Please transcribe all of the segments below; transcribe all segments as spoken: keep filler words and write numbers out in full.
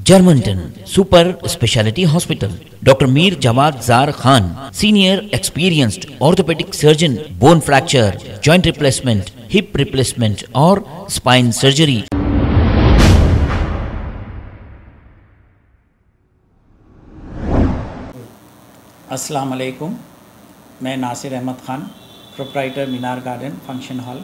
Germanton super speciality hospital, doctor Mir Jawad Jar Khan, senior experienced orthopaedic surgeon, bone fracture, joint replacement, hip replacement और spine surgery. अस्सलाम वालेकुम, मैं Nasir Ahmed Khan, proprietor Minar garden function hall.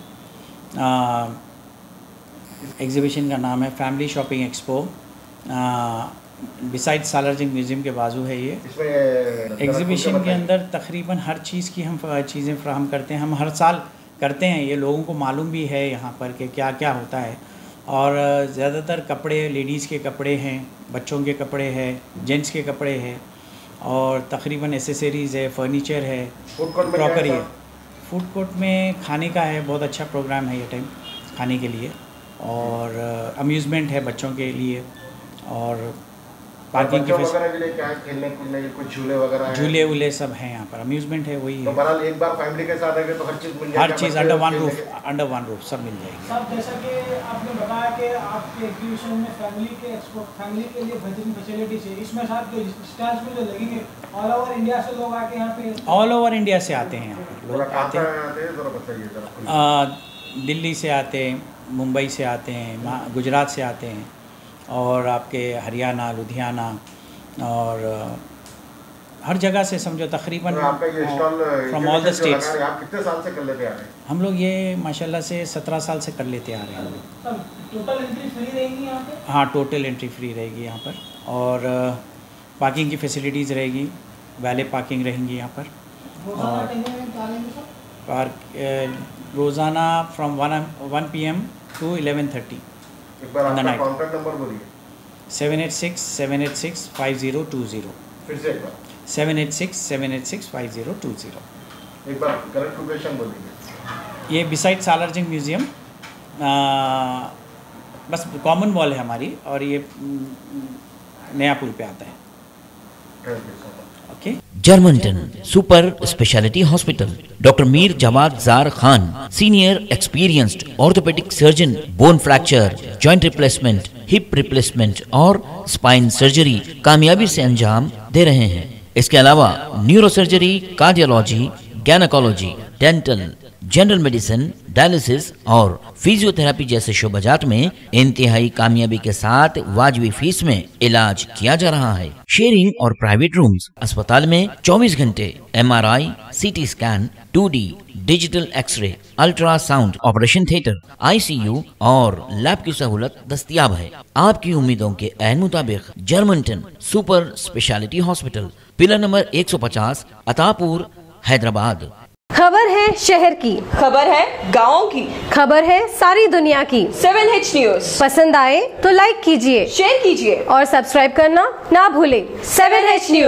Exhibition का नाम है family shopping expo, beside Salarjung museum के बाजू है ये। एग्ज़िबिशन के अंदर तकरीबन हर चीज़ की हम चीज़ें फ्राहम करते हैं। हम हर साल करते हैं, ये लोगों को मालूम भी है यहाँ पर कि क्या क्या होता है। और ज़्यादातर कपड़े, लेडीज़ के कपड़े हैं, बच्चों के कपड़े हैं, जेंट्स के कपड़े हैं और तकरीबन एसेसरीज़ है, फर्नीचर है, क्रॉकरी है। फूड कोर्ट में खाने का है, बहुत अच्छा प्रोग्राम है ये टाइम खाने के लिए। और अम्यूज़मेंट है बच्चों के लिए और पार्किंग की फैसिलिटी, क्या खेलने कूदने के कुछ झूले वगैरह, झूले वूले सब हैं यहाँ पर। अम्यूज़मेंट है, वही तो है। बहरहाल एक बार फैमिली के साथ आएंगे तो हर चीज़ मिल जाएगी, हर चीज़ under one roof, under one roof सब मिल जाएगी। सब जैसा कि आपने बताया कि आपके एग्जीबिशन में फैमिली के फैमिली के लिए बेहतरीन फैसिलिटीज है। इसमें साथ जो स्टॉल्स में जो लगेंगे ऑल ओवर इंडिया से लोग आके यहाँ पे, ऑल ओवर इंडिया से आते हैं यहाँ पर लोग आते हैं। दिल्ली से आते हैं, मुंबई से आते हैं, गुजरात से आते हैं और आपके हरियाणा, लुधियाना और हर जगह से समझो तकरीबन फ्रॉम ऑल द स्टेट्स। आप कितने साल से कर लेते आ रहे हैं? हम लोग ये माशाल्लाह से सत्रह साल से कर लेते आ रहे हैं हम लोग। टोटल एंट्री फ्री रहेगी यहाँ पे? हाँ, टोटल एंट्री फ्री रहेगी यहाँ पर और पार्किंग की फैसिलिटीज़ रहेगी, वैले पार्किंग रहेंगी यहाँ पर। और रोज़ाना from one one P M to eleven thirty एक बार आपका कॉन्टैक्ट नंबर बोलिए। Seven eight six seven eight six five zero two zero. फिर से एक बार। Seven eight six seven eight six five zero two zero. एक बार करेक्ट लोकेशन बोलिए। ये बिसाइड सालारजंग म्यूज़ियम, बस कॉमन वॉल है हमारी और ये नया पुल पे आता है। Thank you so much. Okay. Germanton super speciality hospital, doctor Mir Jawad Jar Khan, senior experienced orthopaedic surgeon, bone fracture, joint replacement, hip replacement और स्पाइन सर्जरी कामयाबी से अंजाम दे रहे हैं। इसके अलावा neuro surgery, cardiology, gynaecology, dental, general medicine, dialysis और फिजियोथेरेपी जैसे शोबाजात में इंतहाई कामयाबी के साथ वाजबी फीस में इलाज किया जा रहा है। शेयरिंग और प्राइवेट रूम्स, अस्पताल में चौबीस घंटे M R I, C T scan, two D, digital x-ray, ultrasound, operation theatre, I C U और लैब की सहूलत दस्तयाब है। आपकी उम्मीदों के ऐन मुताबिक Germanton super speciality hospital, pillar number एक सौ पचास, अतापुर, हैदराबाद। खबर है शहर की, खबर है गाँव की, खबर है सारी दुनिया की। सेवन एच न्यूज पसंद आए तो लाइक कीजिए, शेयर कीजिए और सब्सक्राइब करना ना भूलें। Seven H news.